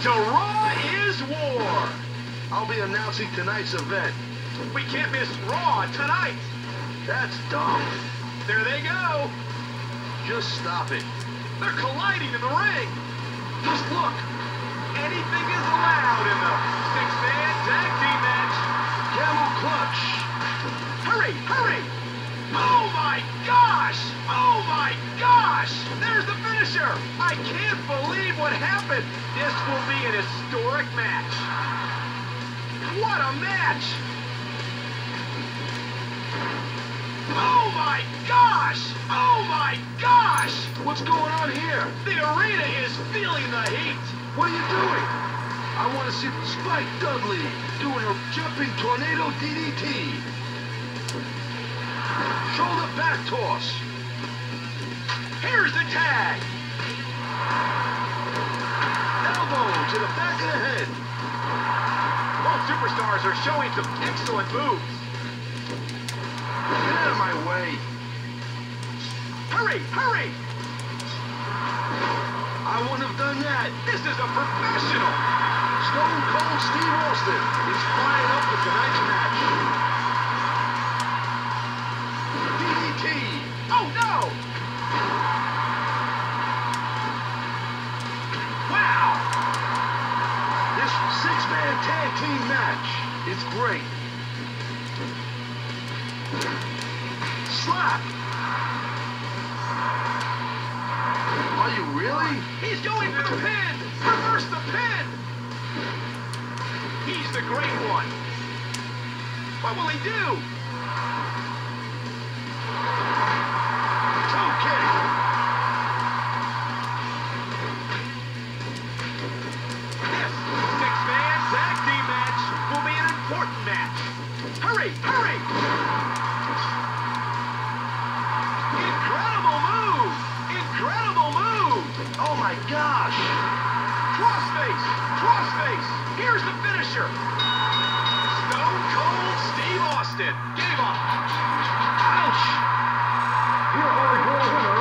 to Raw is War. I'll be announcing tonight's event. We can't miss Raw tonight. That's dumb. There they go. Just stop it. They're colliding in the ring. Just look. Anything is allowed in the six-man tag team match. Camel clutch. Hurry, hurry. Oh, my gosh. Oh, my gosh. There's the finisher. I can't believe what happened. This will be an historic match. What a match. Oh, my gosh. Oh, my gosh. What's going on here? The arena is feeling the heat. What are you doing? I want to see Spike Dudley doing a jumping tornado DDT. Shoulder back toss. Here's the tag. Elbow to the back of the head. Both superstars are showing some excellent moves. Get out of my way. Hurry, hurry. I wouldn't have done that. This is a professional. Stone Cold Steve Austin is flying up for tonight's match. DDT. Oh, no. Wow. This six-man tag team match is great. Slap. Are you really? He's going for the pin. Reverse the pin. He's the great one. What will he do? Toe kick. This six-man tag team match will be an important match. Hurry, hurry. Incredible move. Incredible move. Oh my gosh. Crossface. Crossface. Here's the finisher. Stone Cold Steve Austin gave up. Ouch. Here are your winners.